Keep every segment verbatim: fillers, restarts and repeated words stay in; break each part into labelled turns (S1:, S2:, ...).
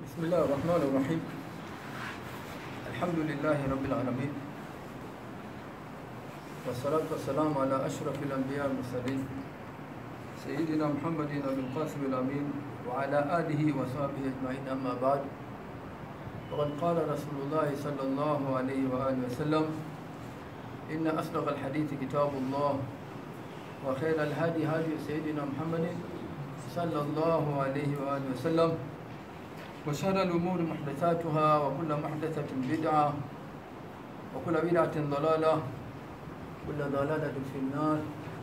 S1: بسم الله الرحمن الرحيم. الحمد لله رب العالمين، والصلاة والسلام على أشرف الأنبياء والمرسلين سيدنا محمد أبي القاسم الأمين وعلى آله وصحبه أجمعين. أما بعد، وقد قال رسول الله صلى الله عليه وآله وسلم: إن أصدق الحديث كتاب الله، وخير الهدي هدي سيدنا محمد صلى الله عليه وآله وسلم، وشر الأمور محدثاتها، وكل محدثة بدعة، وكل بدعة ضلالة، وكل ضلالة في النار.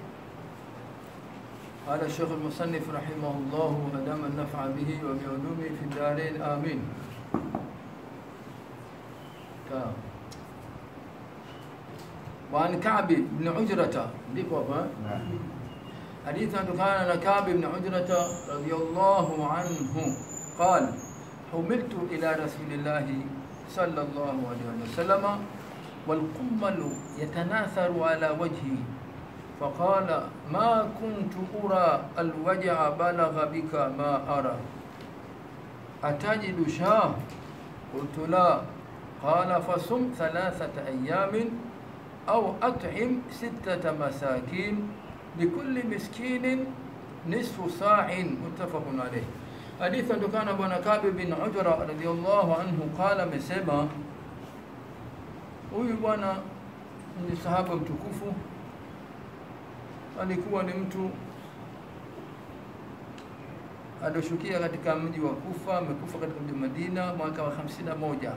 S1: قال الشيخ المصنف رحمه الله أدام النفع به وبعلومه في الدارين، آمين. وعن كعب بن عجرة حديث كان كعب بن عجرة رضي الله عنه قال: حملت إلى رسول الله صلى الله عليه وسلم والقمل يتناثر على وجهي، فقال: ما كنت أرى الوجع بلغ بك ما أرى، أتجد شاه؟ قلت: لا. قال: فصم ثلاثة أيام أو أطعم ستة مساكين لكل مسكين نصف صاع، متفق عليه. Hadithi kutokana bwana Ka'b bin Ujra radhiyallahu anhu qala, amesema huyu bwana ni sahaba mtukufu, alikuwa ni mtu aliyoshukia katika mji wa Kufa, amekufa katika mji wa Madina mwaka wa hamsini na moja.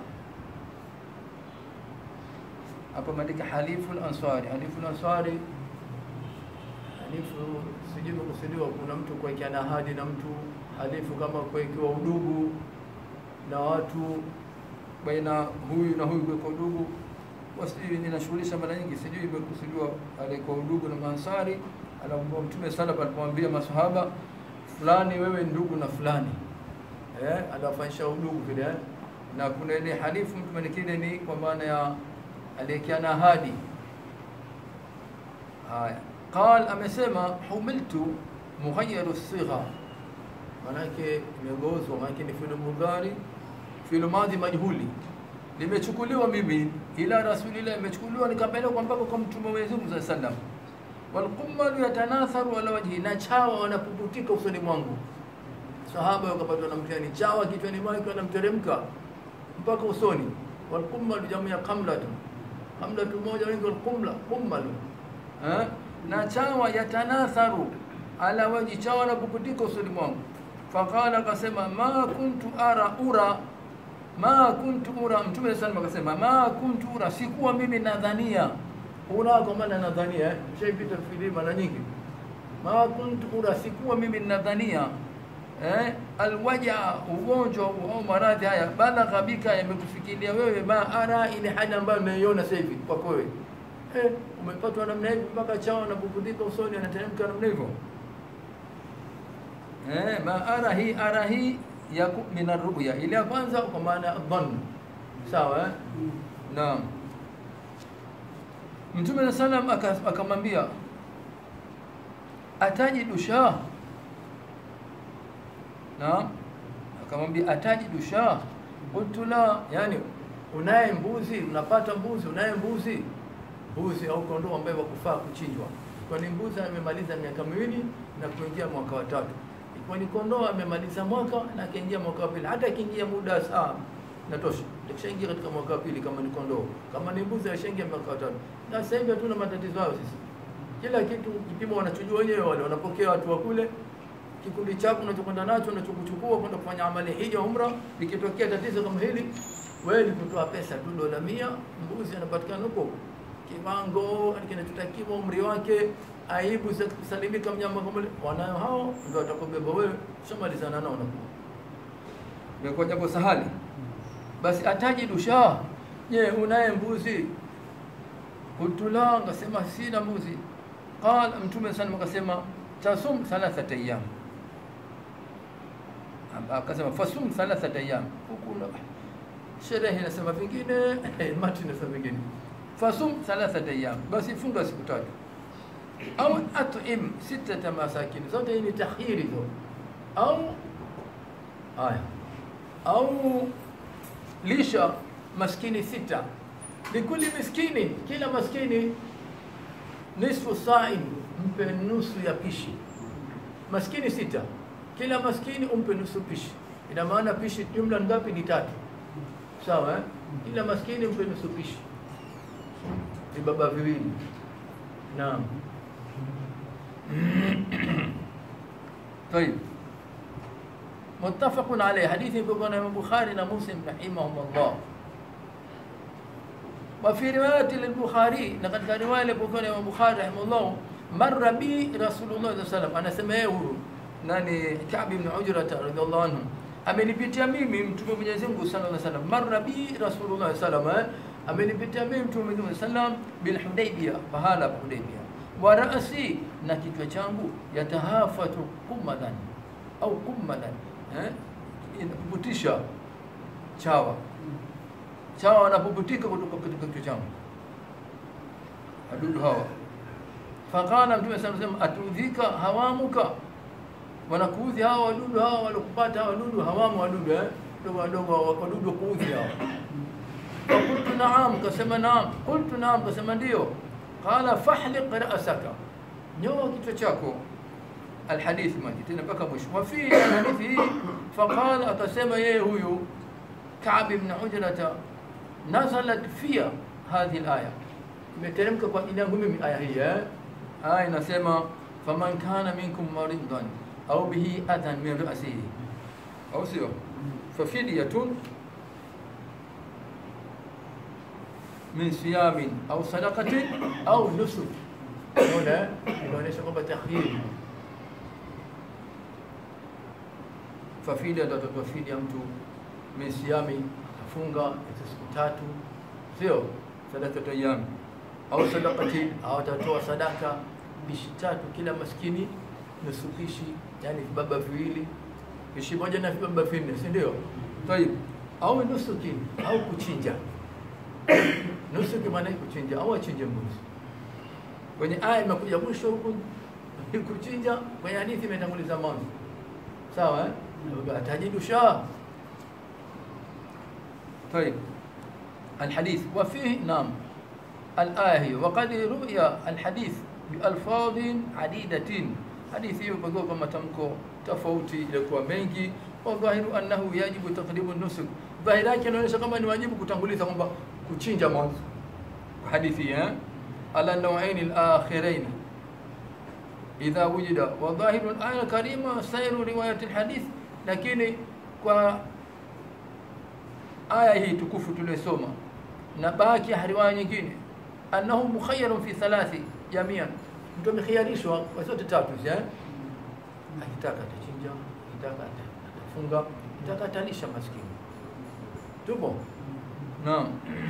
S1: Hapa madika halifu al-ansari, halifu al-ansari, halifu sijui kusudiwa kuna mtu kuwekeana ahadi na mtu, halifu kama kuwekewa udugu na watu baina huyu na huyu, kuweka udugu. Wasi ninashughulisha mara nyingi, sijui imekusudiwa alikuwa udugu na Maansari. Alamwambia Mtume sana alipomwambia maswahaba fulani, wewe ndugu na fulani, eh alafanyisha udugu vile, eh? Na kuna ile halifu mtu mwingine ni kwa maana ya aliyekiana ahadi. Haya, قال amesema humiltu mughayyaru sigha, manake imegozwa, manake ni fi'l mudhari fi'l madhi majhuli, limechukuliwa mimi ila rasulillah, imechukuliwa nikapelekwa mpaka kwa mtume wa Mwenyezi Mungu sallallahu alaihi wasallam. Wal qummalu yatanatharu ala wajhi, na chawa wanapuputika usoni mwangu. Sahaba wakapatwa na mtihani, chawa kichwani mwake wanamteremka mpaka usoni. Wal qummalu jamu ya qamlatu, qamlatu moja, wengi wal qumla qummalu, eh na chawa yatanatharu ala waji, chawa napuputika usoni mwangu. Faqala, akasema ma kuntu ara ura ma kuntu ura, Mtume sallallahu akasema ma kuntu ura, sikuwa mimi nadhania. Ura kwa maana nadhania, shaipita fili mara nyingi. Ma kuntu ura, sikuwa mimi nadhania, eh alwaja, ugonjwa au maradhi haya, balagha bika, yamekufikiria wewe, ma ara, ile hali ambayo umeiona sasa hivi kwa wewe. Eh, umepatwa namna hivi mpaka chawa na bubudika usoni, anateremka namna hivyo. Eh, ma ara hi ara hi ya min ar-ru'ya, ile ya kwanza kwa maana dhann, sawa eh? Naam. Mtume sallam akamwambia atajidu shah, naam, akamwambia atajidu shah. Qultu la, yani unaye mbuzi, unapata mbuzi, unaye mbuzi mbuzi au kondoo ambaye wakufaa kuchinjwa. Kwa ni mbuzi amemaliza miaka miwili na kuingia mwaka wa tatu. Kwa ni kondoo amemaliza mwaka na akaingia mwaka wa pili, hata akiingia muda saa natosha, akishaingia katika mwaka wa pili kama ni kondoo. Kama ni mbuzi ashaingia mwaka wa tatu. Na sasa hivi hatuna matatizo hayo sisi, kila kitu kipimo wanachojua wenyewe wale, wanapokea watu wa kule. Kikundi chako unachokwenda nacho unachokuchukua kwenda kufanya amali hija umra, likitokea tatizo kama hili, wewe ni kutoa pesa tu dola mia, mbuzi anapatikana huko kiwango kinachotakiwa, umri wake, aibu za kusalimika mnyama kama wanayo hao, ndio watakubeba wewe, shamalizana nao, nakuwa imekuwa jambo sahali. Basi atajidu shah, je unaye mbuzi? Kutula, ngasema sina mbuzi. Qala, Mtume sana akasema tasum thalathata ayyam, akasema fasum thalathata ayyam. Ukula sherehe inasema vingine, mati inasema vingine. Fasum thalathata ayyam, basi funga siku tatu. Au at'im sittata masakin, zote ni takhiri hizo. Au haya au lisha maskini sita, likuli miskini, kila maskini nisfu sa'in, mpe nusu ya pishi. Maskini sita, kila maskini umpe nusu pishi. Ina maana pishi jumla ngapi? Ni tatu, sawa eh? Kila maskini umpe nusu pishi, vibaba viwili. Naam. طيب متفق عليه، حديث يقول الإمام البخاري ومسلم رحمهم الله. وفي رواية للبخاري لقد كان رواية البخاري والبخاري رحمه الله مر بي رسول الله صلى الله عليه وسلم، أنا سمعه ناني كعب بن عجرة رضي الله عنه، amenipitia mimi mtume Mwenyezi Mungu sallallahu alaihi wasallam. Marra bi Rasulullah sallallahu alaihi wasallam, amenipitia mimi mtume Mwenyezi sallam bil Hudaybiyah, pahala pa Hudaybiyah. Wa ra'si, na kichwa changu, yatahafatu kumadan au kumadan, eh, inaputisha chawa, chawa wanapoputika kutoka katika kichwa changu, wadudu hawa. Faqala mtume sallallahu alaihi wasallam, atudhika hawamuka, wanakuudhi hawa wadudu hawa, walokupata hawa wadudu hawamu wadudu eh dogo wadogo wadudu kuudhi hawa. Qultu na'am, kasema naam. Qultu na'am, kasema ndio. Qala fahliq ra'saka, nyoa kichwa chako. Alhadith maji tena mpaka mwisho. Wa fi hadithi hii faqala, akasema yeye huyu Ka'b ibn Ujrata, nazalat fiya hadhihi alaya, imeteremka kwa ajili yangu mimi aya hii eh. Aya inasema faman kana minkum maridan au bihi adhan min ra'sihi, au sio? Fafidiyatun min siyamin au sadaqatin au nusuk. Unaona, inaonyesha kwamba takhyir. Fafidia, ndio fidia mtu min siyami, afunga siku tatu, sio sadaka ayyam, au sadaqatin, au atatoa sadaka bishi tatu, kila maskini nusu pishi, yani vibaba viwili, pishi moja na vibaba vinne, si ndio? Tayib, au nusuki, au kuchinja. Nusuki maana kuchinja, au achinje mbuzi. Kwenye aya imekuja mwisho huko kuchinja, kwenye hadithi imetanguliza mwanzo, sawa eh? Atajidu shaa. طيب الحديث وفيه نعم الآية وقد رؤي الحديث بألفاظ عديدة. حديث يبقى كما تمكو تفوتي ilikuwa mengi. Wa dhahiru annahu yajibu taqdimu nusuk, dhahiri yake inaonyesha kama ni wajibu kutanguliza kwamba kuchinja mwanzo kwa hadithi eh, ala nawain al-akhirain idha wujida. Wa dhahiru al-aya karima sayru riwayat al-hadith, lakini kwa aya hii tukufu tuliyosoma na baki riwaya nyingine, annahu mukhayyarun fi thalathi jamian, mtu amekhiarishwa kwa zote tatu eh, akitaka atachinja, akitaka atafunga, akitaka atalisha maskini. Tupo naam.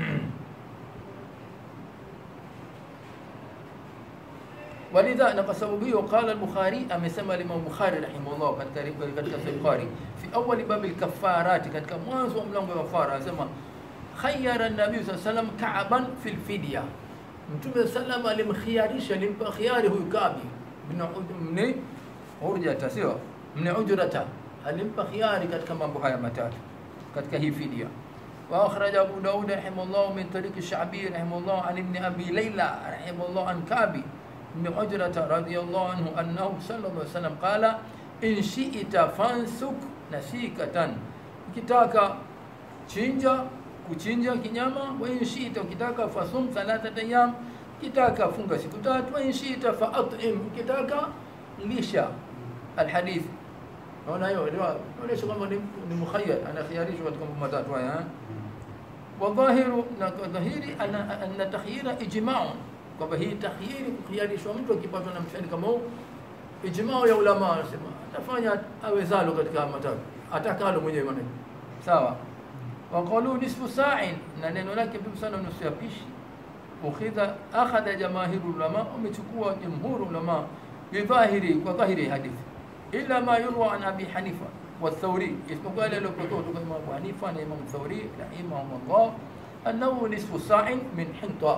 S1: ولذا نقصه قال البخاري امسما الامام البخاري رحمه الله katika Bukhari fi awwal bab al-kaffarat, katika mwanzo wa mlango wa kafara anasema khayyara an-nabi sallallahu alayhi wasallam Ka'ban fil fidya, mtume sallam alimkhiyarisha, alimpa khiyari huyu Ka'b ibn Ujrata, sio ibn Ujrata, alimpa khiyari katika mambo haya matatu katika hii fidya. Wa akhraja Abu Daud rahimahullah min tariq ash-Sha'bi rahimahullah an ibn Abi Layla rahimahullah an Ka'b ibn Ujrata radiyallahu anhu annahu sallallahu alayhi wasallam qala in shi'ta fansuk nasikatan, ukitaka chinja kuchinja kinyama, wa in shi'ta, ukitaka fasum thalathata ayyam, ukitaka funga siku tatu, wa in shi'ta fa at'im, ukitaka lisha. Alhadith naona hiyo ndio inaonyesha kwamba ni mukhayyar, ana khiyarishwa katika mambo matatu haya. Wa dhahiru, na dhahiri anna takhyira ijma'un, kwamba hii takhyiri kukhiyarishwa mtu akipatwa na mtihani kama huu, ijma'u ya ulama wanasema atafanya awezalo katika matatu atakalo mwenyewe maneno, sawa. Wa qalu nisfu sa'in, na neno lake bibi sana nusu ya pishi. Ukhidha akhadha jamaahiru ulama, umechukua jumhur ulama bidhahiri, kwa dhahiri hadithi, illa ma yurwa an Abi Hanifa wa Thawri, isipokuwa ile iliyopotoka kutoka kwa Abu Hanifa na Imam Thawri rahimahumullah, annahu nisfu sa'in min hinta,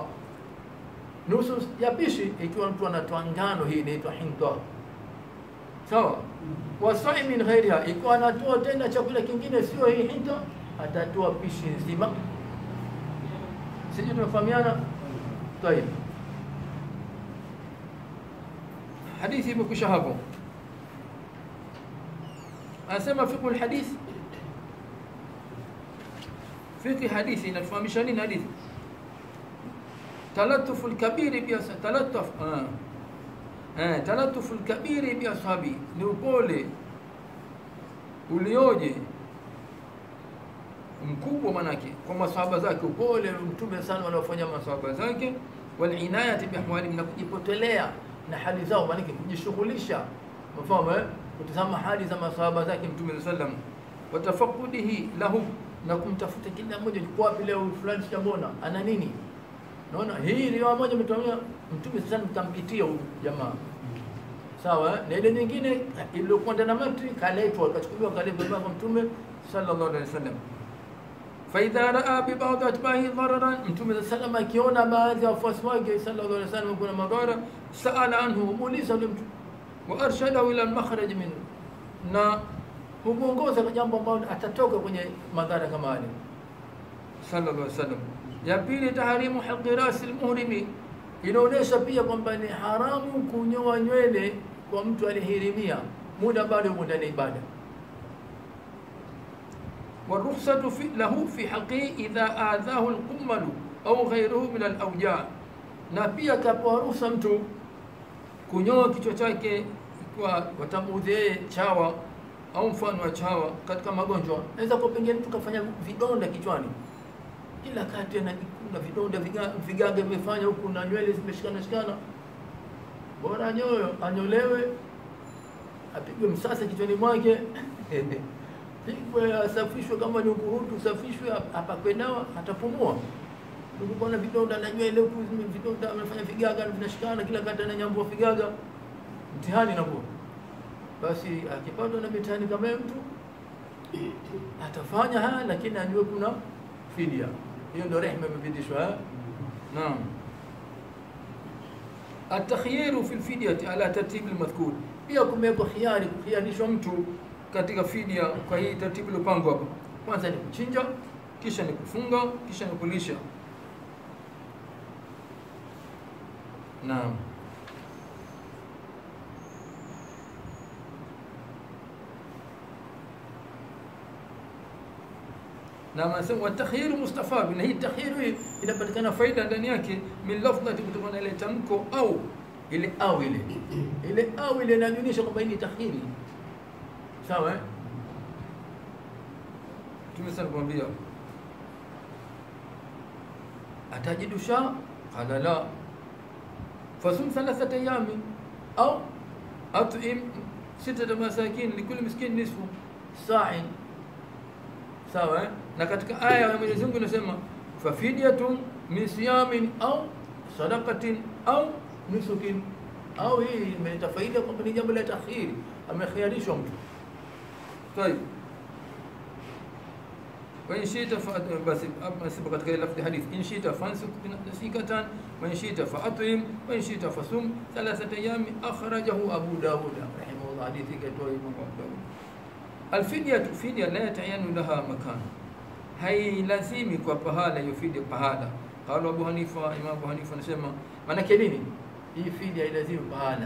S1: nusu ya pishi ikiwa mtu anatoa ngano, hii inaitwa hinta, sawa. wa sa'imin ghairiha, ikiwa anatoa tena chakula kingine sio hii hinta, atatoa pishi nzima. Sisi tunafahamiana. Tayeb, hadithi imekwisha hapo. Anasema fiqh alhadith, fiqh hadithi inafahamisha nini hadithi? Talatuf alkabiri bi talatuf ah eh talatuf alkabiri bi ashabi, ni upole ulioje mkubwa manake kwa maswahaba zake, upole mtume sana wanaofanya maswahaba zake, wal inayati bi ahwalihim, na kujipotelea na hali zao, manake kujishughulisha, mfahamu eh, kutazama hali za maswahaba zake mtume sallam, wa tafaqudihi lahu, na kumtafuta kila mmoja, kwa wapi leo fulani sijamwona ana nini. Naona hii riwaya moja mtumia mtume sallam mtampitia huyu jamaa, sawa. Na ile nyingine iliyokuwa ndani ya matri kaletwa, kachukuliwa kaletwa kwa mtume sallallahu alaihi wasallam. فإذا رأى ببعض أتباعه ضررا، mtume sallam akiona baadhi ya wafuasi wake sallallahu alaihi wasallam kuna madhara, saala anhu, muuliza yule mtu, wa arshadahu ila al-makhraj minhu, na humuongoza kwa jambo ambalo atatoka kwenye madhara kama yale sallallahu alaihi wasallam. Ya pili, tahrimu halqi ras al-muhrimi, inaonesha pia kwamba ni haramu kunyoa nywele kwa mtu alihirimia muda bado yuko ndani ibada. والرخصة في له في حقه إذا آذاه القمل أو غيره من الأوجاع، na pia kapewa ruhusa mtu kunyoa kichwa chake kwa watamuudhie chawa au mfano wa chawa katika magonjwa. Naweza kwa pengine mtu kafanya vidonda kichwani, kila kati anajikuna vidonda, vigaga vimefanya huku na nywele zimeshikana shikana, bora anyoe, anyolewe, apigwe msasa kichwani mwake pigwe, asafishwe, kama ni ukurutu usafishwe, apakwe dawa, atapumua. Ndio na vidonda na nywele huku, vidonda amefanya vigaga vinashikana, kila kata na nyambo vigaga, mtihani na kwa. Basi akipatwa na mtihani kama mtu atafanya haya, lakini anjue kuna fidia. Hiyo ndio rehema imebidishwa. Naam. At-takhyiru fi al-fidyati ala tartib al-madhkur, pia kumewekwa khiari, kukhiarishwa mtu katika fidia kwa hii taratibu iliyopangwa hapa. Kwanza ni kuchinja, kisha ni kufunga, kisha ni kulisha. Naam. Na masema takhyiru mustafad, na hii takhyiru inapatikana faida ndani yake min lafdhati, kutokana na ile tamko au ile au ile ile au ile inajulisha kwamba hii ni takhiri, sawa eh? Tumesema kumwambia atajidusha, qala la fasum thalathata ayami au at'im sita masakin likuli miskin nisfu sa'in, sawa eh? Na katika aya ya Mwenyezi Mungu inasema fafidyatun min siyamin au sadaqatin au nusukin, au hii imeleta faida kwamba ni jambo la takhiri, amekhiarishwa mtu. Tayeb, wa in shita fa basi abasiba katika lafzi hadith, in shita fansuk nasikatan wa in shita fa at'im wa in shita fasum thalathata ayami, akhrajahu Abu Dawud rahimahullah, hadithi kaitwa Imam Abu Dawud. Alfidyatu, fidya la yatayanu laha makan, hailazimi kwa pahala hiyo fidya pahala. Qala Abu Hanifa, Imam Abu Hanifa anasema maana yake nini hii fidya ilazimi pahala,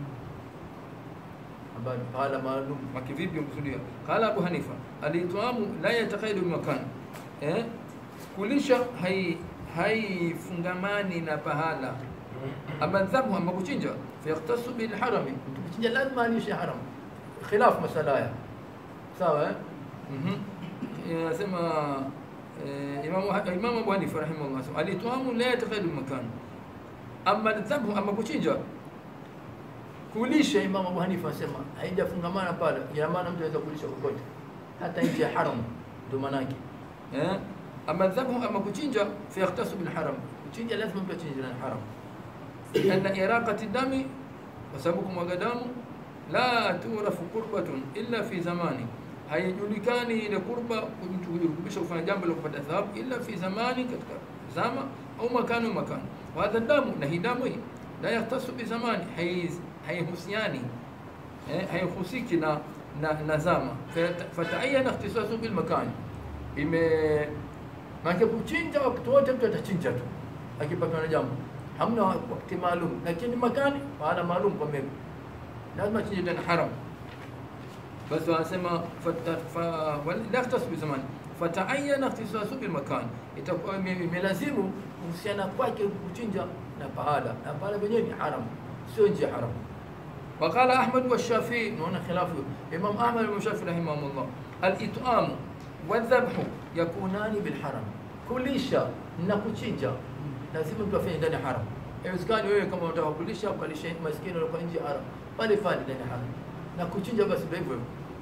S1: ambapo pahala maalum. Makivipi umkusudia? Qala Abu Hanifa alitamu la yataqaidu makan, eh, kulisha hai haifungamani na pahala. Ama dhabu, ama kuchinja, fa yaqtasu bil harami, kuchinja lazima alishe haram, khilaf masala ya sawa eh. Mhm, yasema Imam Imam Abu Hanifa rahimahullah alitamu la yataqaidu makan. Ama dhabu, ama kuchinja, kulisha, Imam Abu Hanifa anasema haijafungamana pale, ina maana mtu anaweza kulisha kokote hata nje ya haram, ndio maana yake eh. Ama dhabu, ama kuchinja, fi yahtasu bil haram, kuchinja lazima mtu achinje na haram. Anna iraqati dami, kwa sababu kumwaga damu, la turafu qurbatun illa fi zamani, haijulikani ile qurba mtu kujirubisha kufanya jambo la kupata thawabu illa fi zamani, katika zama au makano makano. Wa hadha damu, na hii damu hii la yahtasu bi zamani, haihusiani eh, haihusiki na na, na zama. Fata'ayyana ikhtisasu bil makan, ime maana kuchinja wakati wote mtu atachinja tu akipatwa na jambo, hamna wakati maalum, lakini makani maana maalum kwa mimi lazima chinje tena haram. Basi wanasema fa la ikhtisasu bi zaman, fata'ayyana ikhtisasu bil makan, itakuwa imelazimu kuhusiana kwake kuchinja na pahala, na pahala penyewe ni haram, sio nje haram. وقال أحمد والشافعي، هنا خلافه إمام أحمد والشافعي رحمهم الله، الإطعام والذبح يكونان بالحرم. كليشا نكوتشينجا لازم تفعل ndani haram. Haiwezekani wewe kama unataka kulisha ukalisha maskini wale nje haram, pale pale ndani haram, na kuchinja basi hivyo.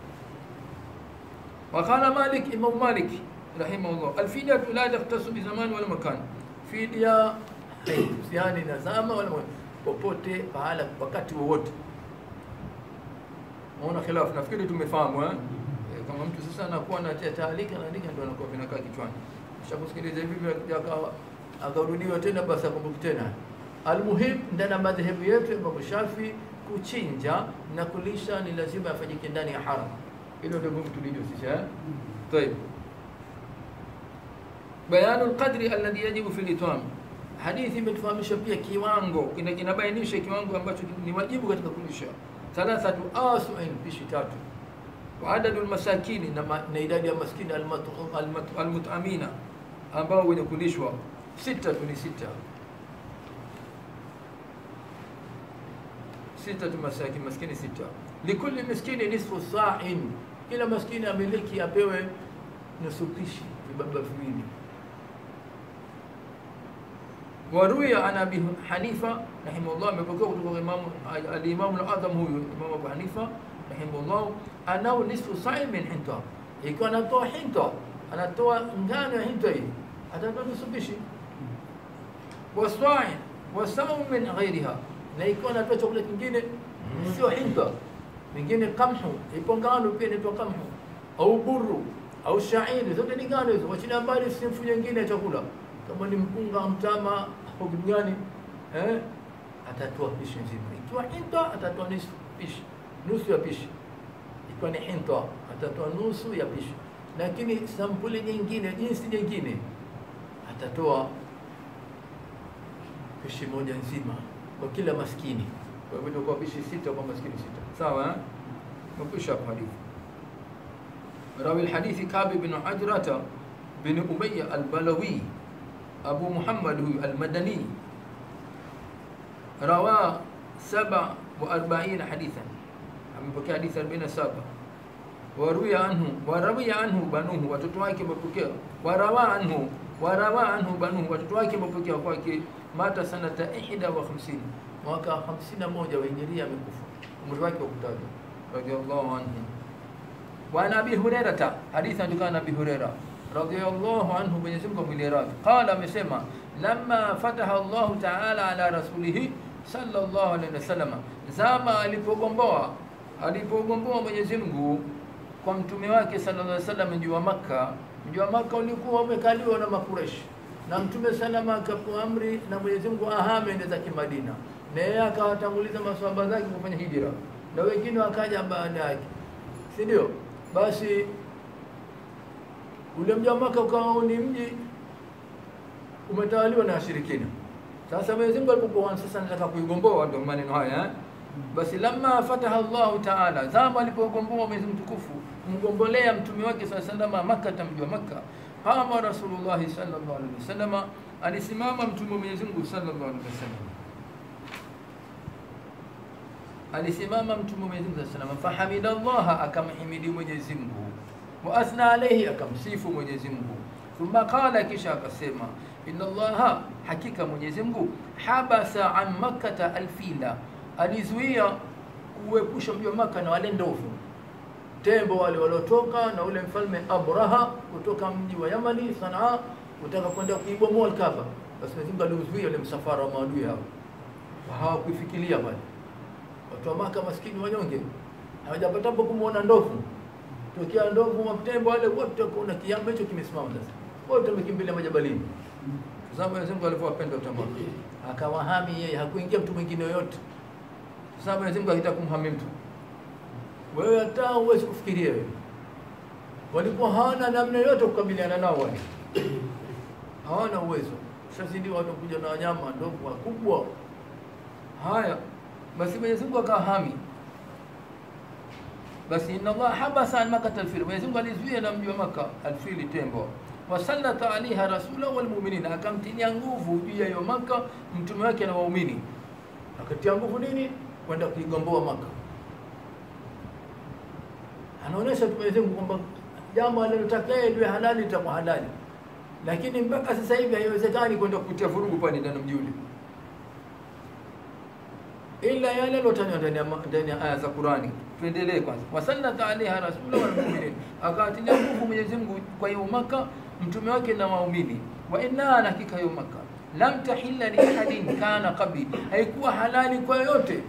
S1: وقال مالك، إمام مالك رحمه الله، الفدية لا تختص بزمان ولا مكان. فدية يعني na zama wala popote pahala wakati wowote. Unaona khilafu, nafikiri tumefahamu eh? E, kama mtu sasa anakuwa na taalika anaandika ndio anakuwa vinakaa kichwani. Ushakusikiliza hivi akawa akarudiwa tena basi akumbuki tena. Almuhim, ndani ya madhehebu yetu ya Imam Shafi kuchinja na kulisha ni lazima afanyike ndani ya haram. Hilo ndio mtu tulijihusisha eh? Tayeb. Bayanu alqadri alladhi yajibu fi al-it'am. Hadithi imetufahamisha pia kiwango, kinabainisha kiwango ambacho ni wajibu katika kulisha. Thalathatu asu'in, pishi tatu. Wa adadul masakini, na idadi ya maskini almut'amina ambao wenye kulishwa sita, ni sita. Sita tu masakin, maskini sita. Likulli miskini nisfu sa'in, kila maskini amiliki apewe nusu pishi, vibaba viwili. وروي عن ابي حنيفه رحمه الله، مبكوا kutoka Imam al-Imam al-Azam huyu Imam Abu Hanifa rahimahullah, anao nisfu sa'i min hinta, ikiwa anatoa hinta, anatoa ngano ya hinta hii, atatoa nusu pishi. Wa sa'i wa sa'u min ghayriha, na ikiwa anatoa chakula kingine sio hinta, mingine qamhu, ipo ngano pia inaitwa qamhu, au burru au sha'iri, zote ni ngano hizo. Wachina mbali sifu nyingine ya chakula kama ni mpunga, mtama au kitu gani eh, atatoa pishi nzima. Ikiwa hinta atatoa nusu pishi, nusu ya pishi. Ikiwa ni hinta atatoa nusu ya pishi, lakini sampuli nyingine, jinsi nyingine, atatoa pishi moja nzima kwa kila maskini. Kwa hivyo kwa pishi sita kwa maskini sita, sawa eh? Mpisha hadithi. Rawi al-hadithi Kabi bin Ajrata bin Umayya al-Balawi أبو محمد هو المدني، روى سبع وأربعين حديثا، عم بكي حديث أربعين سابع. وروي عنه وروي عنه بنوه وتتواكي بكي، وروى عنه وروى عنه بنوه وتتواكي بكي، وكي مات سنة إحدى وخمسين، وكا خمسين موجة وهجرية من كفر ومرواكي وكتابه رضي الله عنه. وعن أبي هريرة حديثا كان أبي هريرة رضي الله عنه Mwenyezi Mungu amliradhi, qala, amesema, lamma fataha Allah ta'ala ala rasulih sallallahu alaihi wasallam, zama alipogomboa alipogomboa Mwenyezi Mungu kwa mtume wake sallallahu alaihi wasallam mji wa Makka. Mji wa Makka ulikuwa umekaliwa na Makureshi, na mtume salama akapewa amri na Mwenyezi Mungu ahame ende zake Madina, na yeye akawatanguliza maswahaba zake kufanya hijra, na wengine wakaja baada yake, si ndio? Basi ule mji wa Makka ukawa ni mji umetawaliwa na washirikina. Sasa Mwenyezi Mungu alipokuwa sasa anataka kuigomboa, ndio maneno haya eh? Basi lamma fataha Allah ta'ala, zama alipogomboa Mwenyezi Mungu tukufu kumgombolea mtume wake sallallahu alaihi wasallam Makka, mji wa Makka, qama Rasulullah sallallahu alaihi wasallam, alisimama mtume wa Mwenyezi Mungu sallallahu alaihi wasallam, alisimama mtume wa Mwenyezi Mungu sallallahu alaihi wasallam, fahamidallah, akamhimidi Mwenyezi Mungu, wa athna alayhi, akamsifu Mwenyezi Mungu. Thumma qala, kisha akasema, inna Allaha, hakika Mwenyezi Mungu, habasa an Makkah alfila, alizuia kuepusha mji wa Makka na wale ndovu, tembo wale waliotoka na ule mfalme Abraha kutoka mji wa Yamani Sanaa kutaka kwenda kuibomoa al-Kaaba. Basi Mwenyezi Mungu alizuia ile msafara wa maadui hao, hawakufikiria bali watu wa Makka maskini wanyonge hawajapata hapo kumuona ndovu. Tokea ndovu matembo wale wote kuna kiambo hicho kimesimama sasa, wote wamekimbilia majabalini. Sasa Mwenyezi Mungu alivyowapenda utamaka akawahami yeye, hakuingia mtu mwingine yoyote. Sasa Mwenyezi Mungu akitaka kumhami mtu wewe hata huwezi kufikiria wewe. Walikuwa hawana namna yote kukabiliana nao wale. Hawana uwezo. Sasa ndio watu kuja na wanyama ndogo wakubwa. Haya, basi Mwenyezi Mungu akahami. Basi inna Allah habasa an Makkah al-fil. Mwenyezi Mungu alizuia na mji wa Makkah al-fil tembo. Wasallata alaiha rasula wal mu'minin, akamtilia nguvu juu ya hiyo Makkah mtume wake na waumini. Akatia nguvu nini? Kwenda kuigomboa Makkah. Anaonesha Mwenyezi Mungu kwamba jambo alilotaka ndio halali litakuwa halali. Lakini mpaka sasa hivi haiwezekani kwenda kutia vurugu pale ndani mji ule. Ila yale yalotanywa ndani ya ndani ya aya za Qur'ani. Tuendelee kwanza. Wasallata alaiha rasula wal mu'minin, akatilia nguvu Mwenyezi Mungu kwa hiyo Makkah mtume wake na waumini. Wa inna hakika hiyo Makkah lam tahilla li ahadin kana qabli, haikuwa halali kwa yote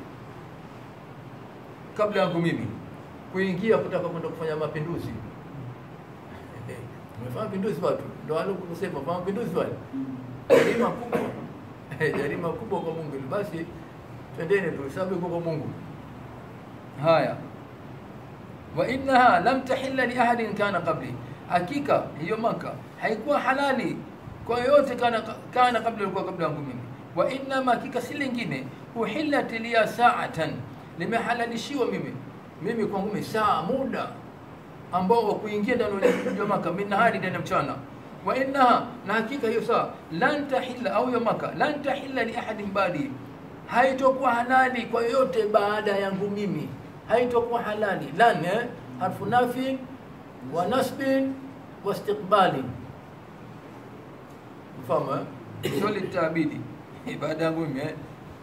S1: kabla yangu mimi kuingia kutaka kwenda kufanya mapinduzi. Umefanya mapinduzi watu ndio wale kusema fanya mapinduzi wale. Jarima kubwa. Jarima kubwa kwa Mungu. Basi twendeni tu sababu kwa Mungu. Haya. Wa innaha lam tahilla li ahadin kana qabli, hakika hiyo Makkah haikuwa halali kwa yote kana kana kabla ilikuwa kabla yangu mimi. Wa inna ma hakika si lingine uhillat li sa'atan, limehalalishiwa mimi mimi kwangu mimi saa muda ambao wa kuingia ndani ya Makkah min nahari ndani mchana. Wa inna na hakika hiyo saa lan tahilla au hiyo Makkah lan tahilla li ahadin badi, haitokuwa halali kwa yote baada yangu mimi, haitokuwa halali. Lan eh? harfu nafi wa nasbin wa istiqbali, mfano eh swali tabidi baada yangu mimi eh?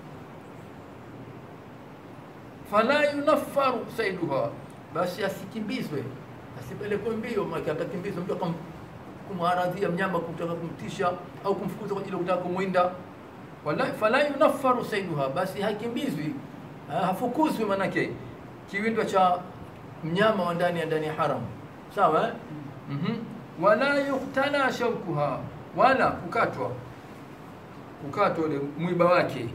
S1: Fala yunaffaru saiduha, basi asikimbizwe, asipelekwe mbio. Maana atakimbizwa mtu kama kumharadhia mnyama kutaka kumtisha au kumfukuza kwa ajili ya kutaka kumwinda. Wala fala yunaffaru saiduha, basi hakimbizwi, hafukuzwi manake kiwindo cha mnyama wa ndani ya ndani ya haram. Sawa eh? Mhm. Wala yuqtala shaukuha, wala kukatwa kukatwa ile mwiba wake.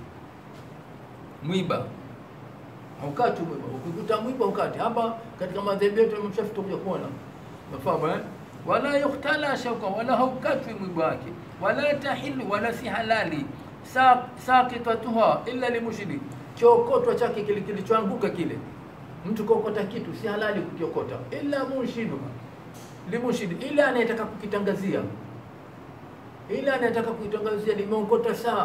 S1: Mwiba haukati mwiba, ukikuta mwiba ukati. Hapa katika madhehebu yetu mshafi tutakuja kuona. Unafahamu eh? Wala yuqtala shauka, wala haukati mwiba wake. Wala tahilu, wala si halali saqitatuha illa limushrik, kiokotwa chake kile kilichoanguka kile. Mtu kokota kitu si halali kukiokota illa munshidu limushid, ila anayetaka kukitangazia, ila anayetaka kukitangazia nimeokota saa.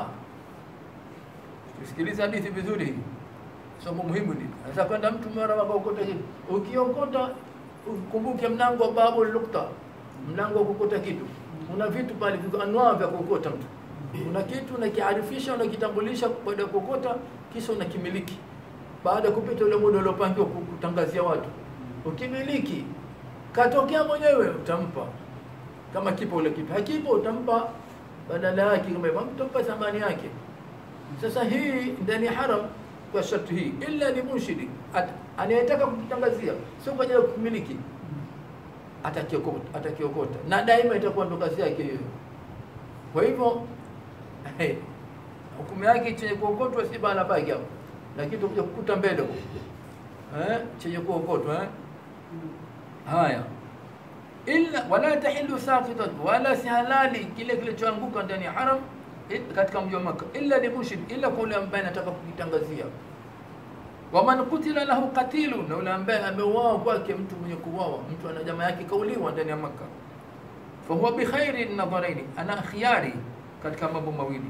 S1: Sikiliza hadithi vizuri, somo muhimu ni sasa. Kwenda mtu mara akaokota kitu, ukiokota ukumbuke mlango wa babu nukta, mlango wa kukota kitu. Una vitu pale viko anwaa vya kukota mtu. Una kitu unakiarifisha, unakitambulisha baada ya kukota, kisha unakimiliki. Baada kupita ule muda uliopangiwa kutangazia watu, ukimiliki katokea mwenyewe utampa. Kama kipo ule kipo, hakipo utampa badala yake, kama utampa thamani yake. Sasa hii ndani haram kwa sharti hii illa limunshidi, anayetaka kukitangazia, sio kwa ajili ya kumiliki, atakiokota atakiokota na daima itakuwa ndo kazi yake hiyo. Kwa hivyo hey, hukumu yake chenye kuokotwa si bala pake hapo, lakini tutakuja kukuta mbele huko eh chenye kuokotwa eh. Haya, illa wala tahillu saqitat, wala si halali kile kilichoanguka ndani ya haram katika mji wa Makkah illa limushrik, illa kwa yule ambaye anataka kukitangazia. Wa man qutila lahu qatilun, na yule ambaye ameuawa kwake mtu mwenye kuuawa, mtu ana jamaa yake kauliwa ndani ya Makkah, fa huwa bi khairi an-nadharaini, ana khiyari katika mambo mawili.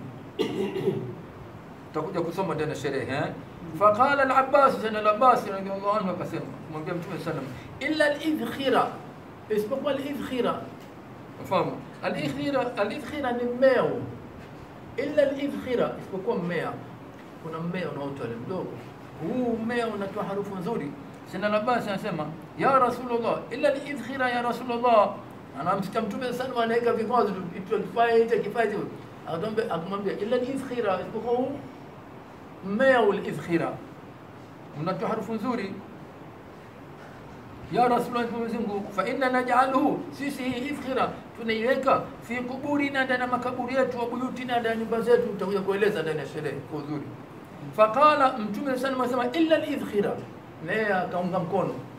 S1: Tutakuja kusoma ndani ya sherehe eh. Faqala al-Abbas sana al-Abbas radiyallahu anhu akasema, kumwambia Mtume sallam, illa al-idkhira, isipokuwa al-idkhira. Ufahamu al-idkhira, al-idkhira ni mmea, illa al-idkhira, isipokuwa mmea. Kuna mmea unaotoa ile mdogo, huu mmea unatoa harufu nzuri. Sana al-Abbas anasema, ya Rasulullah, illa al-idkhira ya Rasulullah. Anamsikia Mtume sallam anaweka vikwazo tukifanya hicho kifanye hicho, akamwambia akamwambia illa al-idkhira, isipokuwa mmea ul-idkhira unatoa harufu nzuri. Ya Rasulullah, Mungu, fa inna naj'aluhu, sisi hii idkhira tunaiweka fi kuburina, ndani ya makaburi yetu, wa buyutina, ndani ya nyumba zetu. Tutakuja kueleza ndani ya sherehe kwa uzuri. Faqala Mtume sana anasema illa al-idkhira, naye akaunga mkono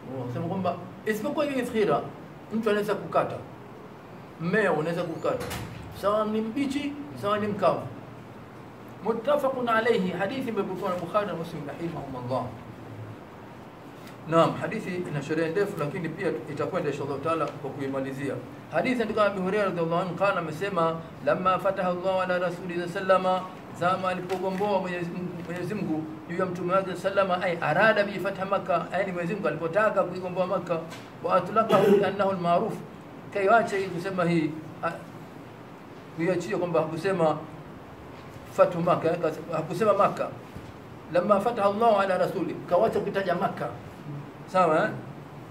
S1: Unasema kwamba isipokuwa hiyo khira, mtu anaweza kukata mmea, unaweza kukata sawa ni mbichi sawa ni mkavu. Muttafaqun alayhi, hadithi imepokelewa na Bukhari na Muslim rahimahumullah. Naam, hadithi ina sherehe ndefu lakini pia itakwenda inshallah taala kwa kuimalizia. Hadithi ndika Abu Hurairah radhiallahu anhu kana amesema, lamma fataha Allah ala rasulihi sallama, zama alipogomboa Mwenyezi Mungu juu ya mtume wake sallama, ay arada bi fatha Makkah, yani Mwenyezi Mungu alipotaka kuigomboa Makkah, wa atlaqahu annahu al-ma'ruf, kaiacha hii kusema hii kuiachia kwamba hakusema fatu Makkah, hakusema Makkah. Lamma fataha Allah ala rasuli, kawacha kutaja Makkah. Sawa eh?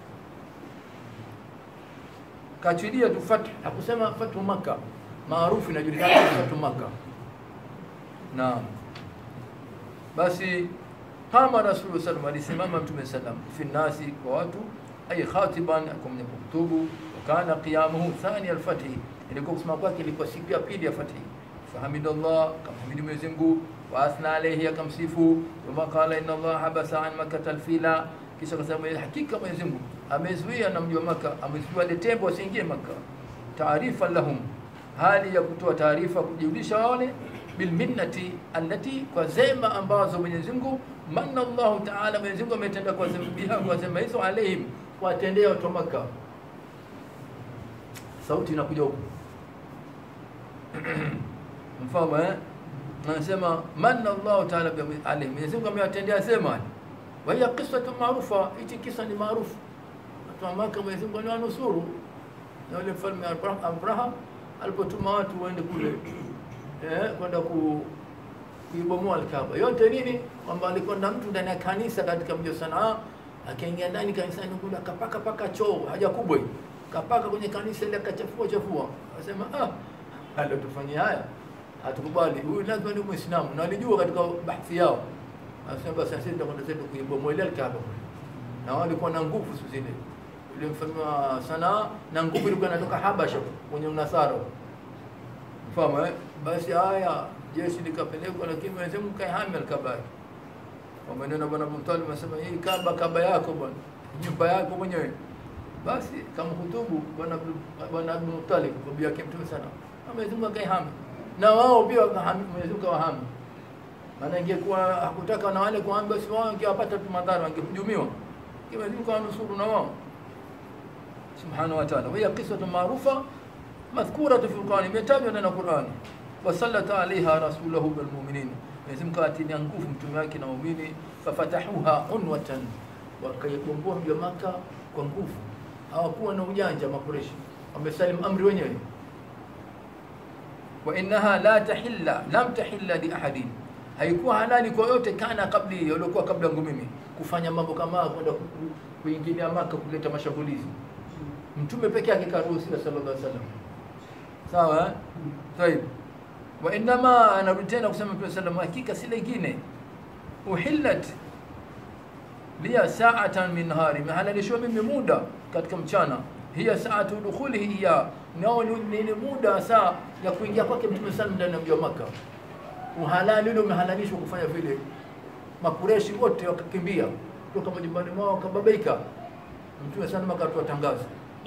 S1: Kachilia tu fath, hakusema fatu Makkah. Maarufu inajulikana fatu Makkah. Naam. Basi kama Rasulullah sallallahu alaihi wasallam alisimama Mtume sallam fi nasi, kwa watu, ay khatiban, akamnya kutubu, kana qiyamuhu thani al-fath, ilikuwa kusema kwake ilikuwa siku ya pili ya fath. Fahamidallah, kamhimidi Mwenyezi Mungu, wa athna alayhi, akamsifu, wa qala inna Allah habasa an Makkah al-fila, kisha akasema hakika Mwenyezi Mungu amezuia na mji wa Makkah, amezuia ile tembo wasiingie Makkah. Taarifa lahum, hali ya kutoa taarifa, kujulisha wale bil minnati allati, kwa zema ambazo Mwenyezi Mungu manna Allah Ta'ala, Mwenyezi Mungu ametenda kwa zema biha, kwa zema hizo alaihim, kuwatendea watu wa Makkah. Sauti inakuja huko mfano eh, anasema manna Allah Ta'ala bi alaihim, Mwenyezi Mungu amewatendea sema. Wa hiya qissatu maarufa, hichi kisa ni maarufu. Watu wa Makkah Mwenyezi Mungu aliwanusuru na yule mfalme Abraha alipotuma watu waende kule eh kwenda ku kuibomoa al-Kaaba. Yote nini? Kwamba alikwenda mtu ndani ya kanisa katika mji wa Sanaa, akaingia ndani kanisani kule, akapaka paka choo haja kubwa hii, kapaka kwenye kanisa ile, akachafua chafua, akasema ah, halo tufanyie haya, hatukubali, huyu lazima ni Muislamu, na alijua katika bahthi yao. Anasema basi sisi tutakwenda zetu kuibomoa ile al-Kaaba, na wao walikuwa na nguvu zile. Yule mfalme wa Sanaa na nguvu ilikuwa inatoka Habasha kwenye Unasara, fahamu eh? Basi haya jeshi likapelekwa, lakini Mwenyezi Mungu kaihami al-Kaaba. Kwa maneno bwana Abu Talib anasema hii Kaaba, Kaaba yako bwana, nyumba yako mwenyewe. Basi kama hutubu bwana bwana Abu Talib kwa bibi yake Mtume sana, Mwenyezi Mungu kaihami, na wao pia wakahami, Mwenyezi Mungu kawahami. Maana ingekuwa hakutaka na wale kuamba, basi wao ingewapata tu madhara, wangehujumiwa. Mwenyezi Mungu anusuru na wao subhanahu wa ta'ala. Hiya qissatu maarufa madhkuratu fi al-Qur'an, imetajwa ndani ya Qur'an. Wasallata alaiha rasulahu bil mu'minin, Mwenyezi Mungu atilia nguvu mtume wake na waumini. Fafatahuha unwatan, wakaikomboa mji wa Makkah kwa nguvu, hawakuwa na ujanja Makureshi, wamesalim amri wenyewe. Wa innaha la tahilla, lam tahilla li ahadin, haikuwa halali kwa yote kana kabli, waliokuwa kabla yangu mimi, kufanya mambo kama kwenda kuingilia Makkah kuleta mashambulizi. Mtume peke yake karuhusiwa sallallahu alaihi wasallam. Sawa? Tayeb. Wa inma anarudi tena kusema Mtume sallallahu alaihi wasallam, hakika si lingine, uhillat liya sa'atan min nahari, mahalalishwa mimi muda katika mchana, hiya sa'atu dukhulihi ya, nao ni muda saa ya kuingia kwake Mtume sallallahu ndani ya mji wa Makkah. Uhalali ule umehalalishwa kufanya vile. Makureshi wote wakakimbia kutoka majumbani mwao, wakababaika. Mtume sallallahu akatoa tangazo,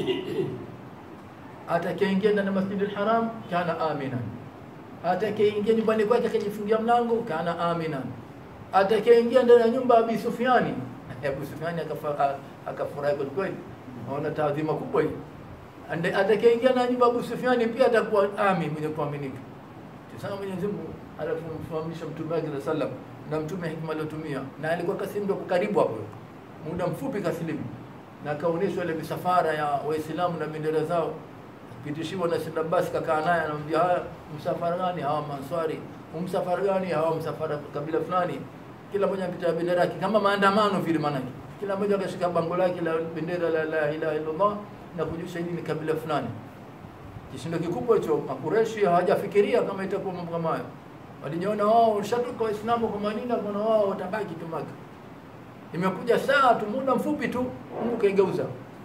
S1: atakayeingia ndani ya Masjid al-Haram kana aminan, atakayeingia nyumbani kwake akajifungia mlango kana aminan, atakayeingia ndani ya nyumba ya Abi Sufyani, Abu Sufyani akafurahi kwa kweli, aona taadhima kubwa hii. Atakayeingia ndani ya nyumba ya Abu Sufyani pia atakuwa amin, mwenye kuaminika. Sasa Mwenyezi Mungu alifahamisha Mtume wake sallallahu alaihi wasallam, na Mtume hikma aliyotumia, na alikuwa kasilimu kwa karibu hapo, muda mfupi kasilimu, na kaonyeshwa ile misafara ya Waislamu na bendera zao, pitishiwa na Sayyid Abbas, kakaa naye anamwambia, haya msafara gani hawa Manswari, msafara gani hawa msafara kabila fulani, kila mmoja anapita bendera yake kama maandamano vile, maana kila mmoja akashika bango lake la bendera la la ilaha illallah na kujusha hili ni kabila fulani. Kishindo kikubwa hicho, Makureshi hawajafikiria kama itakuwa mambo kama hayo. Walijiona wao ushatoka Waislamu kwa Madina, kuna wao watabaki tu Makkah. Imekuja saa tu, muda mfupi tu, Mungu kaigeuza.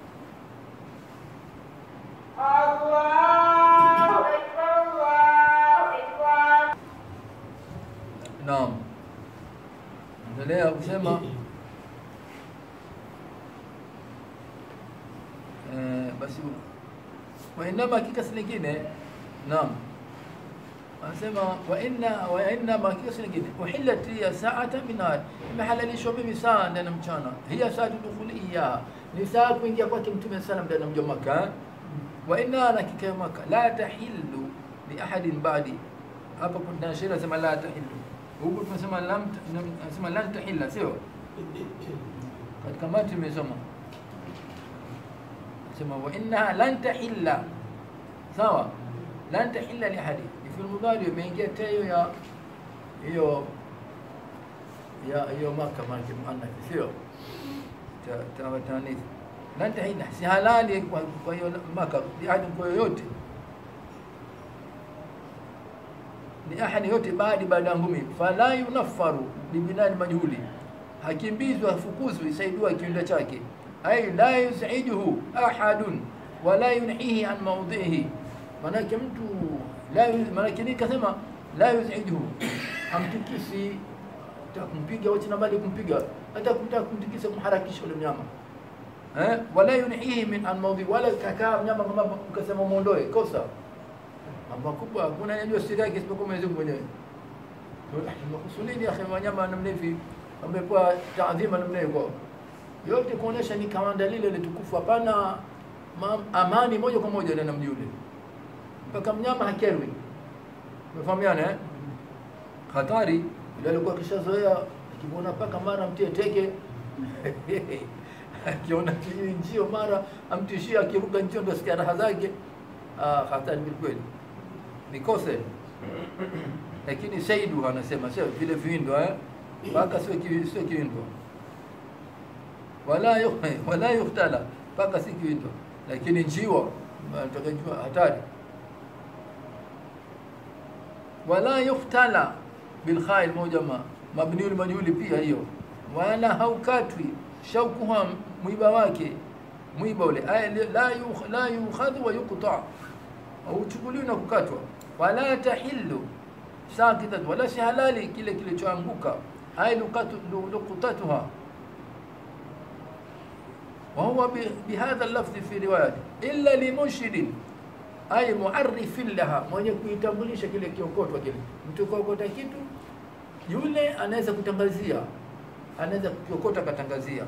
S1: Allahu Akbar, Allahu Akbar. Naam. Endelea kusema inama hakika si lingine. Naam, anasema wa inna wa inna ma hakika si lingine, uhillat liya sa'atan min nahar, imehalalishwa mimi saa ndani mchana. Hiya saatu dukhuliya, ni saa kuingia kwake Mtume sana ndani ya mji wa Makkah. Wa inna na hakika Makkah la tahillu li ahadin ba'di. Hapa kuna sheria sema la tahillu, huko tunasema lam, nasema lan tahilla, sio katika mati tumesoma sema wa inna lan tahilla, sawa, lan tahilla li ahadi. Fi al-mudari imeingia tayo ya hiyo ya hiyo Makkah, maana muannath, sio ta taanith. Lan tahilla si halali kwa hiyo Makkah li ahadi, kwa yoyote, ni ahadi yote baadi baada ya ngumi. Fala yunaffaru bibinani majhuli, hakimbizwa hafukuzwi saidua kiunda chake. Ay la yuzijuhu ahadun wala yunhihi an mawdhihi, manake mtu la, manake ni kasema la yuzijuhu, hamtikisi kumpiga wote na bali kumpiga, hata kutaka kumtikisa kumharakisha yule mnyama eh, wala yunhihi min an mawdhi, wala kakaa mnyama kama ukasema muondoe, kosa mambo kubwa. Hakuna anajua siri yake isipokuwa Mwenyezi Mungu mwenyewe. Makusulini akhi, wanyama namna hivi wamepewa taadhima namna hiyo yote, kuonesha ni kawanda lile litukufu. Hapana amani moja kwa moja na mji ule, mpaka mnyama hakerwi. Umefahamiana eh? Hatari ile alikuwa kishazoea, akimuona paka mara mtie teke akiona njio mara amtishia, akiruka njio ndo sikia raha zake. Ah, hatari kweli, nikose. Lakini Saidu anasema sio vile viindo eh, paka sio sio kiindo, wala yu, wala yuhtala, paka si kiindo, lakini njiwa tutakajua hatari. Wala yuhtala bil khail mujama mabni al majhuli pia hiyo, wala haukatwi shaukuha, mwiba wake, mwiba ule la yukh la yukhadhu wa yuqta, au chukuliwa na kukatwa. Wala tahillu sakitat, wala si halali kile kilichoanguka, ay luqatu luqtatuha. Wa huwa bihadha al-lafz fi riwayat illa limunshidin, ay mu'arrifin laha, mwenye kuitambulisha kile kiokotwa kile. Mtu kuokota kitu, yule anaweza kutangazia, anaweza kuokota katangazia.